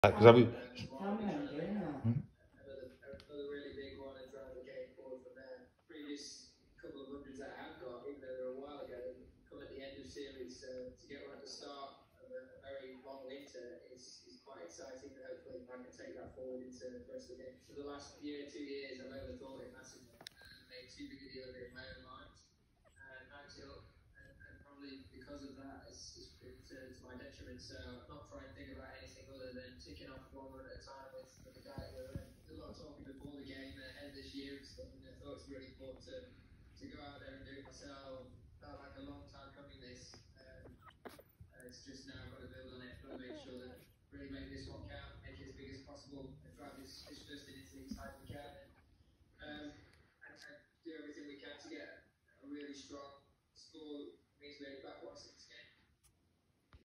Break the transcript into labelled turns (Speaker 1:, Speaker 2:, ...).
Speaker 1: Because I mean,
Speaker 2: Another really big one and drive the game forward from there. Previous couple of hundreds that I have got, even though they're a while ago, come at the end of series to get one at the start of a very long winter is quite exciting. And hopefully, I can take that forward into the rest of the game. For the last year, 2 years, I've overthought it massively. Made too big a deal of it in my own mind. Until and probably because of that, it's been to my detriment. So I'm not trying to think about anything other than ticking off one run at a time with the guys. There's a lot of talking before the game ahead of this year and stuff, and I thought it was really important to go out there and do it myself. Felt like a long time coming. This it's just now got to build on it, got to make sure that really make this one count, make it as big as possible, and drive this first into the as we can. And do everything we can to get a really strong score. Means we only back one